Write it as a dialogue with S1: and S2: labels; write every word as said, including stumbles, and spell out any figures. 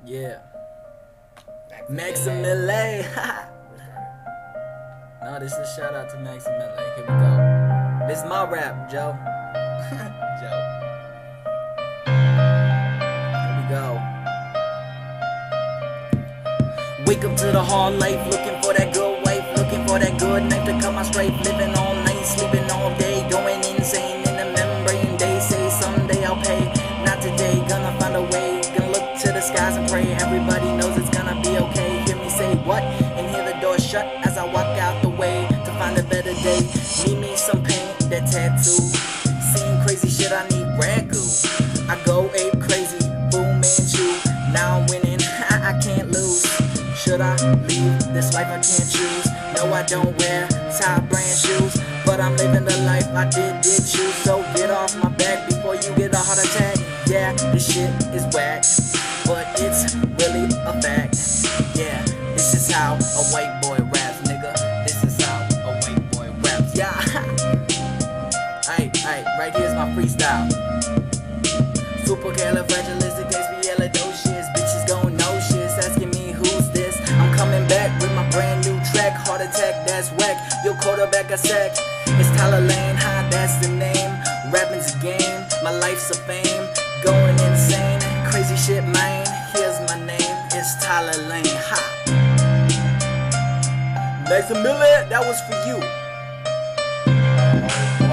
S1: Yeah. Max-a-milli. No, this is a shout out to max-a-milli. Here we go. This is my rap, Joe. Joe. Here we go. Wake up to the hard life, looking for that good wife, looking for that good knife to cut my stripe. Living all night, sleeping all day, going insane in the membrane. They say someday I'll pay, not today. Gonna find a way, gonna look to the skies and pray. Everybody knows it's gonna be okay. Hear me say what, and hear the door shut as I walk out the way to find a better day. Need me some paint, that tattoo. Seeing crazy shit, I need ragu. I go ape crazy, boom and chew. Now I'm winning, I can't lose. Should I leave this life I can't choose? No, I don't wear top brand shoes, but I'm living the life I did did choose. So get off my back before you get a heart attack. Yeah, this shit is whack, but it's really a fact. Yeah, this is how a white boy raps, nigga. This is how a white boy raps. Yeah. Alright, alright, right here's my freestyle. Supercalifragilisticexpialidocious. Bitches gon' know shit, asking me who's this. I'm coming back with my brand new track. Heart attack, that's whack. Your quarterback a sack. It's Tyler Lane, huh? That's the name. Rapping's a game, my life's a fame. Going insane, crazy shit, man. Here's my name, it's Tyler Lane, ha. Max-a-milli, that was for you.